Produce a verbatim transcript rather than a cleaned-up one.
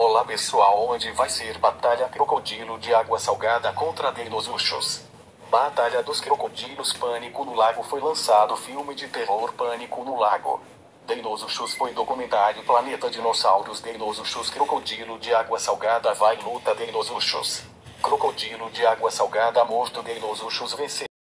Olá pessoal, onde vai ser batalha crocodilo de água salgada contra dinosuchos. Batalha dos crocodilos. Pânico no Lago. Foi lançado filme de terror Pânico no Lago. Dinosuchos foi documentário Planeta Dinossauros. Dinosuchos. Crocodilo de água salgada vai luta. Dinosuchos. Crocodilo de água salgada morto. Dinosuchos vencer.